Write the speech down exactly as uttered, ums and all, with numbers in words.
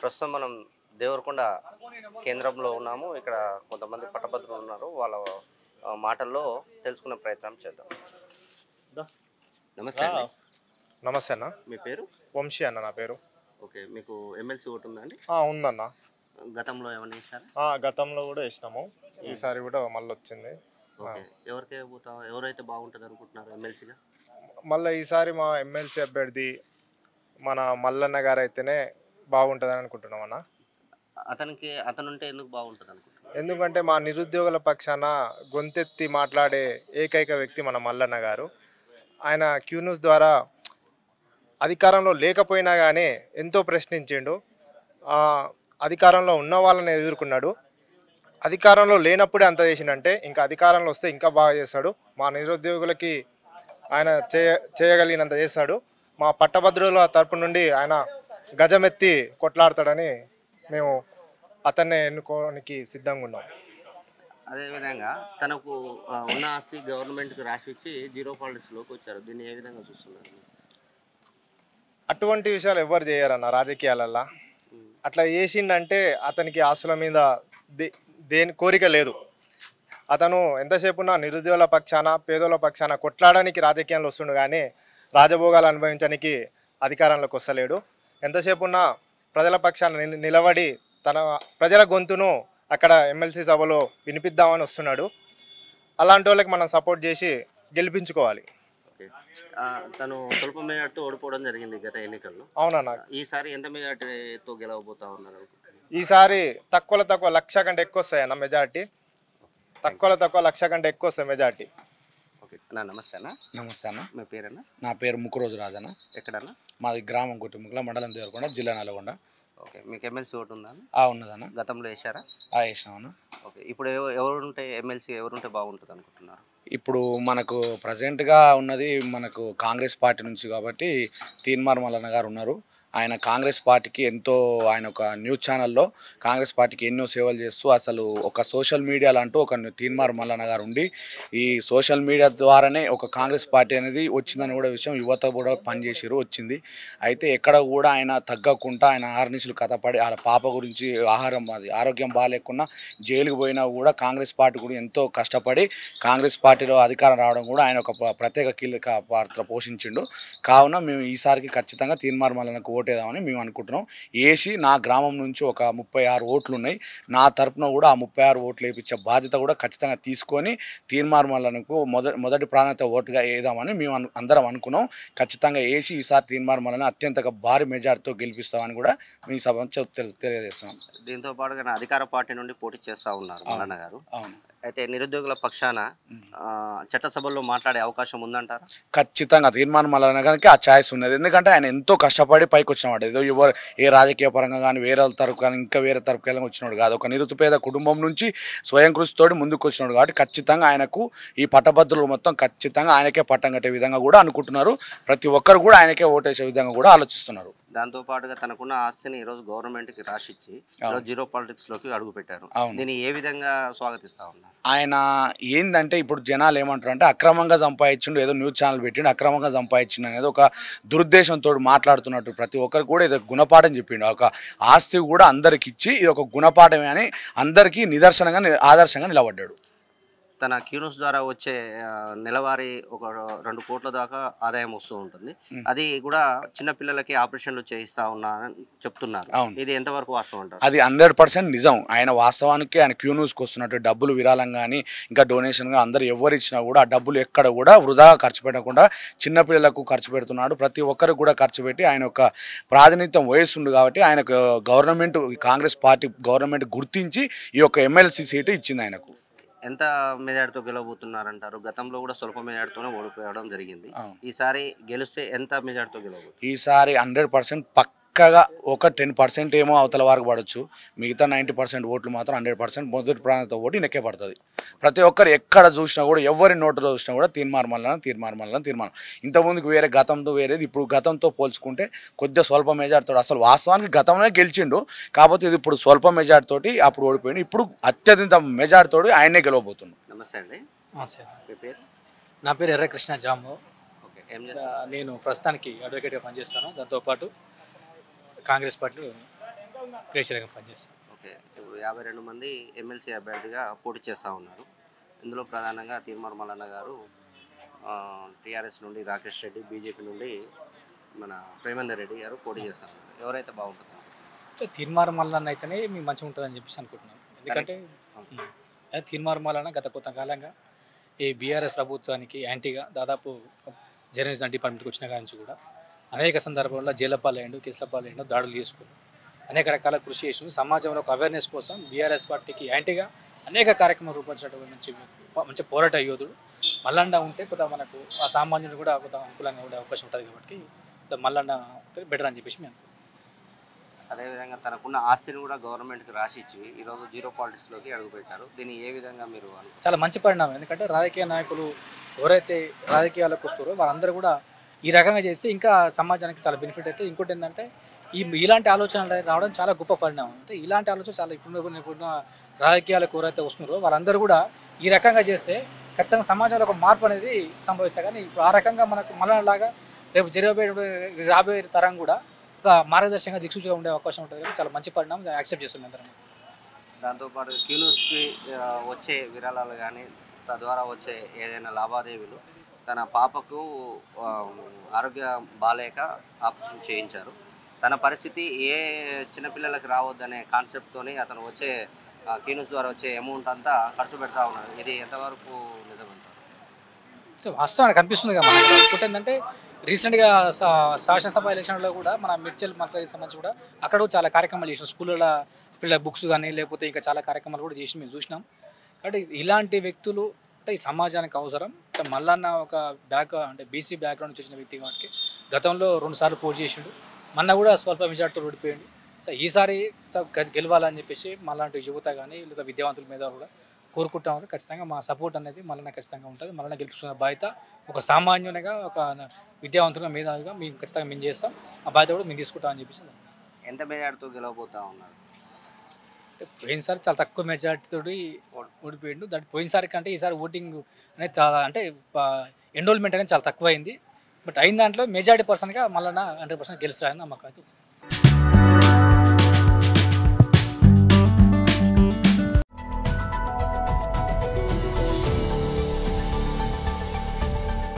ప్రస్తుతం మనం దేవరకొండ కేంద్రంలో ఉన్నాము. ఇక్కడ కొంతమంది పట్టభద్రులు ఉన్నారు. వాళ్ళ ఆ, మాటల్లో తెలుసుకునే ప్రయత్నం చేద్దాం. దా. నమస్తే అండి. నమస్తే అన్న. మీ పేరు? వంశీ అన్న నా పేరు. ఓకే, మీకు ఎమ్మెల్సీ ఓటు ఉందా అండి? ఆ, ఉందన్న. గతంలో ఏమన్నా వేసారా? ఆ, గతంలో కూడా వేసినాము. ఈసారి కూడా మళ్ళీ వచ్చింది. ఓకే, ఎవరికి పోతా ఎవరైతే బాగుంటుంది అనుకుంటున్నారు ఎమ్మెల్సీగా? మళ్ళీ ఈసారి మా ఎమ్మెల్సీ అభ్యర్థి మన మల్లన్న గారు అయితేనే బాగుంటుందని అనుకుంటున్నాం అన్న. అతనికి అతను ఉంటే ఎందుకు బాగుంటుంది అనుకుంటున్నారు? ఎందుకంటే మా నిరుద్యోగుల పక్షాన గొంతెత్తి మాట్లాడే ఏకైక వ్యక్తి మన మల్లన్న గారు. ఆయన క్యూ న్యూస్ ద్వారా అధికారంలో లేకపోయినా కానీ ఎంతో ప్రశ్నించిండు. ఆ, అధికారంలో ఉన్న వాళ్ళని ఎదుర్కొన్నాడు. అధికారంలో లేనప్పుడే అంత చేసిండంటే ఇంకా అధికారంలో వస్తే ఇంకా బాగా చేస్తాడు. మా నిరుద్యోగులకి ఆయన చేయ చేయగలిగినంత చేస్తాడు. మా పట్టభద్రుల తరపు నుండి ఆయన గజమెత్తి కొట్లాడతాడని మేము అతన్నే ఎన్నుకోవడానికి సిద్ధంగా ఉన్నాం. అదేవిధంగా తనకు ఆ, ఉన్న ఆస్తి గవర్నమెంట్కి రాసి ఇచ్చి జీరో పాలిటిక్స్లోకి వచ్చారు. దీన్ని ఏ విధంగా చూస్తున్నారు? అటువంటి విషయాలు ఎవ్వరు చేయరన్న రాజకీయాలల్లో. అట్లా చేసిండంటే అతనికి ఆస్తుల మీద దే దేని కోరిక లేదు. అతను ఎంతసేపు ఉన్న నిరుద్యోగుల పక్షాన పేదోళ్ళ పక్షాన కొట్లాడడానికి రాజకీయాల్లో వస్తుండు కానీ రాజభోగాలు అనుభవించడానికి అధికారంలోకి వస్తలేడు. ఎంతసేపు ఉన్న ప్రజల పక్షాన నిల- నిలబడి తన ప్రజల గొంతును అక్కడ ఎమ్మెల్సీ సభలో వినిపిద్దామని వస్తున్నాడు. అలాంటి వాళ్ళకి మనం సపోర్ట్ చేసి గెలిపించుకోవాలి. ఓకే, ఆ, తను స్వల్ప మెజార్టీతో ఓడిపోవడం జరిగింది గత ఎన్నికల్లో. అవునన్నా. ఈసారి ఎంత మెజార్టీతో గెలవబోతా ఉన్నారు అనుకుంటున్నారు? ఈసారి తక్కువలో తక్కువ లక్ష కంటే ఎక్కువ వస్తాయి అన్న మెజార్టీ. తక్కువలో తక్కువ లక్ష కంటే ఎక్కువ వస్తాయి మెజార్టీ. ఓకే అన్న, నమస్తే అన్న. నమస్తే అన్న. మీ పేరన్నా? నా పేరు ముక్కురోజు రాజన్న. ఎక్కడన్నా? మాది గ్రామం కుటుంబకుల మండలం దేవరకొండ, జిల్లా నల్గొండ. ఓకే, మీకు ఎమ్మెల్సీ ఓటు ఉందా అన్న? ఆ ఉన్నదన్న. గతంలో వేశారా? ఆ వేసినామన్న. ఓకే, ఇప్పుడు ఎవ- ఎవరుంటే ఎమ్మెల్సీ ఎవరుంటే బాగుంటుంది అనుకుంటున్నారు? ఇప్పుడు మనకు ప్రజెంట్గా ఉన్నది మనకు కాంగ్రెస్ పార్టీ నుంచి కాబట్టి తీన్మార్ మల్లన్న గారు ఉన్నారు. ఆయన కాంగ్రెస్ పార్టీకి ఎంతో ఆయన ఒక న్యూస్ ఛానల్లో కాంగ్రెస్ పార్టీకి ఎన్నో సేవలు చేస్తూ అసలు ఒక సోషల్ మీడియాలో అంటూ ఒక తీన్మార్ మల్లన్న గారు ఉండి ఈ సోషల్ మీడియా ద్వారానే ఒక కాంగ్రెస్ పార్టీ అనేది వచ్చిందని కూడా విషయం యువత కూడా పనిచేసారు వచ్చింది. అయితే ఎక్కడ కూడా ఆయన తగ్గకుండా ఆయన ఆర్నిసులు కథపడి వాళ్ళ పాప గురించి ఆహారం అది ఆరోగ్యం బాగాలేకుండా జైలుకు పోయినా కూడా కాంగ్రెస్ పార్టీ కూడా ఎంతో కష్టపడి కాంగ్రెస్ పార్టీలో అధికారం రావడం కూడా ఆయన ఒక ప్ర- ప్రత్యేక కీలక పాత్ర పోషించిండు. కావున మేము ఈసారికి ఖచ్చితంగా తీన్మార్ మల్లన్నకు ఓటేద్దామని మేము అనుకుంటున్నాం. ఏసి నా గ్రామం నుంచి ఒక ముప్పై ఆరు ఓట్లు ఉన్నాయి. నా తరపున కూడా ఆ ముప్పై ఆరు ఓట్లు వేయించే బాధ్యత కూడా ఖచ్చితంగా తీసుకొని తీన్మార్ మల్లన్నకు మొదటి మొదటి ప్రాధాన్యత ఓటుగా వేద్దామని మేము అను అందరం అనుకున్నాం. ఖచ్చితంగా ఏసి ఈసారి తీన్మార్ మల్లన్న అత్యంత భారీ మెజార్టీతో గెలిపిస్తామని కూడా మీ సభ తెలియజేస్తున్నాం. దీంతో పాటుగా అధికార పార్టీ నుండి పోటీ చేస్తూ ఉన్నారు మల్లన్న గారు. అవును. అయితే నిరుద్యోగుల పక్షాన ఆ, చట్టసభల్లో మాట్లాడే అవకాశం ఉందంటారా? ఖచ్చితంగా తీర్మానం మల్లన్న గారికి ఆ ఛాయిస్ ఉన్నది. ఎందుకంటే ఆయన ఎంతో కష్టపడి పైకి వచ్చినవాడు. ఏదో ఎవరు ఏ రాజకీయ పరంగా కానీ వేరే తరపు కానీ ఇంకా వేరే తరపుకి వెళ్ళి వచ్చినాడు కాదు. ఒక నిరుపేద కుటుంబం నుంచి స్వయం కృషితోటి ముందుకు వచ్చినాడు కాబట్టి ఖచ్చితంగా ఆయనకు ఈ పట్టభద్రులు మొత్తం ఖచ్చితంగా ఆయనకే పట్టం కట్టే విధంగా కూడా అనుకుంటున్నారు. ప్రతి ఒక్కరు కూడా ఆయనకే ఓటేసే విధంగా కూడా ఆలోచిస్తున్నారు. దాంతో పాటుగా తనకున్న ఆస్తిని ఈరోజు గవర్నమెంట్కి రాసిచ్చి ఈరోజు జీరో పాలిటిక్స్లోకి అడుగు పెట్టారు. అవును. దీన్ని ఏ విధంగా స్వాగతిస్తా ఉన్నారు? ఆయన ఏందంటే ఇప్పుడు జనాలు ఏమంటారు అంటే అక్రమంగా సంపాదించిండు, ఏదో న్యూస్ ఛానల్ పెట్టిండు, అక్రమంగా సంపాదించిండు అనేది ఒక దురుద్దేశంతో మాట్లాడుతున్నట్టు ప్రతి ఒక్కరికి కూడా ఇది గుణపాఠం చెప్పిండు. ఒక ఆస్తి కూడా అందరికి ఇచ్చి ఇది ఒక గుణపాఠమే అని అందరికీ నిదర్శనంగా ని- ఆదర్శంగా నిలబడ్డాడు. తన క్యూనస్ ద్వారా వచ్చే ఆ, నెలవారీ ఒక రెండు కోట్ల దాకా ఆదాయం వస్తూ ఉంటుంది. అది కూడా చిన్న పిల్లలకి ఆపరేషన్లు చేయిస్తా ఉన్నా అని చెప్తున్నారు. అవును. ఇది ఎంతవరకు వాస్తవం అంటారు? అది హండ్రెడ్ పర్సెంట్ నిజం. ఆయన వాస్తవానికి ఆయన క్యూ న్యూస్కి వస్తున్నట్టు డబ్బులు విరాళం కానీ ఇంకా డొనేషన్గా అందరు ఎవరు ఇచ్చినా కూడా ఆ డబ్బులు ఎక్కడ కూడా వృధా ఖర్చు పెట్టకుండా చిన్నపిల్లలకు ఖర్చు పెడుతున్నాడు. ప్రతి ఒక్కరికి కూడా ఖర్చు పెట్టి ఆయన ఒక ప్రాతినిధ్యం వహిస్తుండు కాబట్టి ఆయనకు గవర్నమెంట్ కాంగ్రెస్ పార్టీ గవర్నమెంట్ గుర్తించి ఈ యొక్క ఎమ్మెల్సీ సీటు ఇచ్చింది ఆయనకు. ఎంత మెజార్టీతో గెలవబోతున్నారంటారు? గతంలో కూడా స్వల్ప మెజార్టీతోనే ఓడిపోవడం జరిగింది. అవును. ఈసారి గెలిస్తే ఎంత మెజార్టీతో గెలవబోతుంది? ఈసారి హండ్రెడ్ పర్సెంట్ పక్కగా ఒక టెన్ పర్సెంట్ ఏమో అవతల వారికి పడవచ్చు. మిగతా నైంటీ పర్సెంట్ ఓట్లు మాత్రం హండ్రెడ్ పర్సెంట్ మొదటి ప్రాంత ఓటు నెక్కే పడుతుంది. ప్రతి ఒక్కరు ఎక్కడ చూసినా కూడా ఎవరి నోటులో చూసినా కూడా తీర్మానం మల్లన్న తీర్మానం మల్లన్న తీర్మానం. ఇంతకుముందుకు వేరే గతంతో వేరేది ఇప్పుడు గతంతో పోల్చుకుంటే కొద్దిగా స్వల్ప మెజార్టీతో అసలు వాస్తవానికి గతంలోనే గెలిచిండు. కాకపోతే ఇది ఇప్పుడు స్వల్ప మెజార్టీతోటి అప్పుడు ఓడిపోయింది. ఇప్పుడు అత్యధిక మెజార్టీతోటి ఆయనే గెలవబోతున్నాడు. నమస్తే అండి. నమస్తే. మీ పేరు? నా పేరు ఎర్ర కృష్ణ జాము. ఓకే, ఏం ఆ, నేను ప్రస్తుతానికి అడ్వకేట్గా పనిచేస్తాను. దాంతోపాటు కాంగ్రెస్ పార్టీలో క్రియాశీలకంగా పనిచేస్తాం. ఓకే, ఇప్పుడు యాభై రెండు మంది ఎమ్మెల్సీ అభ్యర్థిగా పోటీ చేస్తూ ఉన్నారు. ఇందులో ప్రధానంగా తీర్మార్ మల్లన్న గారు టీఆర్ఎస్ నుండి రాకేష్ రెడ్డి, బీజేపీ నుండి మన ప్రేమేందర్ రెడ్డి గారు పోటీ చేస్తారు. ఎవరైతే బాగుంటుందో తీర్మార్ మల్లన్న అయితేనే మీకు మంచిగా ఉంటుందని చెప్పేసి అనుకుంటున్నాను. ఎందుకంటే తీర్మార్ మల్లన్న గత కొంతకాలంగా ఈ బీఆర్ఎస్ ప్రభుత్వానికి యాంటీగా దాదాపు జర్నలిజం డిపార్ట్మెంట్కి వచ్చిన కాడి నుంచి కూడా అనేక సందర్భాల్లో జైలపాలయ్యండు, కేసులపాలయ్యండు, దాడులు చేసుకుని అనేక రకాల కృషి చేసి సమాజంలో ఒక అవేర్నెస్ కోసం బీఆర్ఎస్ పార్టీకి యాంటీగా అనేక కార్యక్రమాలు రూపొందించినటువంటి మంచి మంచి పోరాట యోధుడు. మల్లన్న ఉంటే కొంత మనకు ఆ సామాన్యుడు కూడా కొంత అనుకూలంగా ఉండే అవకాశం ఉంటుంది కాబట్టి మల్లన్న బెటర్ అని చెప్పేసి మేము. అదేవిధంగా తనకున్న ఆస్తిని కూడా గవర్నమెంట్కి రాసి ఇచ్చి ఈరోజు జీరో పాలిటిక్స్లోకి అడుగుపెట్టారు. దీన్ని ఏ విధంగా మీరు అనుకుంటారు? చాలా మంచి పరిణామం. ఎందుకంటే రాజకీయ నాయకులు ఎవరైతే రాజకీయాలకు వస్తారో వాళ్ళందరూ కూడా ఈ రకంగా చేస్తే ఇంకా సమాజానికి చాలా బెనిఫిట్ అయితే. ఇంకోటి ఏంటంటే ఈ ఇలాంటి ఆలోచనలు రావడం చాలా గొప్ప పరిణామం. అంటే ఇలాంటి ఆలోచన చాలా ఇప్పుడు ఇప్పుడున్న రాజకీయాలకు ఎవరైతే వస్తున్నారో వాళ్ళందరూ కూడా ఈ రకంగా చేస్తే ఖచ్చితంగా సమాజంలో ఒక మార్పు అనేది సంభవిస్తాయి. కానీ ఇప్పుడు ఆ రకంగా మనకు మళ్ళలాగా రేపు జరిగిపోయే రాబోయే తరం కూడా ఒక మార్గదర్శకంగా దిక్సూచిగా ఉండే అవకాశం ఉంటుంది. చాలా మంచి పరిణామం, యాక్సెప్ట్ చేస్తాం అందరం. దాంతోపాటు క్యూన్యూస్కి వచ్చే విరాళాలు కానీ తద్వారా వచ్చే ఏదైనా లావాదేవీలు తన పాపకు ఆరోగ్య బాలేక ఆపరేషన్ చేయించారు. తన పరిస్థితి ఏ చిన్నపిల్లలకు రావద్దనే కాన్సెప్ట్తోని అతను వచ్చే క్యూన్యూస్ ద్వారా వచ్చే అమౌంట్ అంతా ఖర్చు పెడతా ఉన్నారు. ఇది ఎంతవరకు నిజమంటారు? వాస్తవానికి కనిపిస్తుంది కదా మనకి. ఇంకోటి ఏంటంటే రీసెంట్గా శాసనసభ ఎలక్షన్లో కూడా మన మిర్చల్ మంత్రికి సంబంధించి కూడా అక్కడ చాలా కార్యక్రమాలు చేసినాం. స్కూళ్ళ పిల్లల బుక్స్ కానీ లేకపోతే ఇంకా చాలా కార్యక్రమాలు కూడా చేసి మేము చూసినాం. కాబట్టి ఇలాంటి వ్యక్తులు అంటే ఈ సమాజానికి అవసరం. మల్లన్న ఒక బ్యాక్ అంటే బీసీ బ్యాక్గ్రౌండ్ నుంచి వచ్చిన వ్యక్తి కాబట్టి గతంలో రెండు సార్లు పోటీ చేసిండు. మొన్న కూడా స్వల్ప మెజార్టీతో ఓడిపోయాడు. సో ఈసారి గెలవాలని చెప్పేసి మళ్ళాంటి యువత కానీ లేదా విద్యావంతుల మీద కూడా కోరుకుంటాం. ఖచ్చితంగా మా సపోర్ట్ అనేది మళ్ళీ ఖచ్చితంగా ఉంటుంది. మళ్ళీ గెలుపుకున్న బాధ్యత ఒక సామాన్యునిగా ఒక విద్యావంతులుగా మేధావిగా మేము ఖచ్చితంగా మేము చేస్తాం. ఆ బాధ్యత కూడా మేము తీసుకుంటామని చెప్పేసి. ఎంత మెజార్టీతో గెలవబోతా ఉన్నారు? అంటే పోయినసారి చాలా తక్కువ మెజార్టీతో ఓడిపోయిండు. దాంట్లో పోయినసారి కంటే ఈసారి ఓటింగ్ అనేది చాలా అంటే ఎన్రోల్మెంట్ అనేది చాలా తక్కువ అయింది. బట్ అయిన దాంట్లో మెజార్టీ పర్సన్గా మళ్ళీ హండ్రెడ్ పర్సెంట్ గెలుస్తారని నమ్మకం.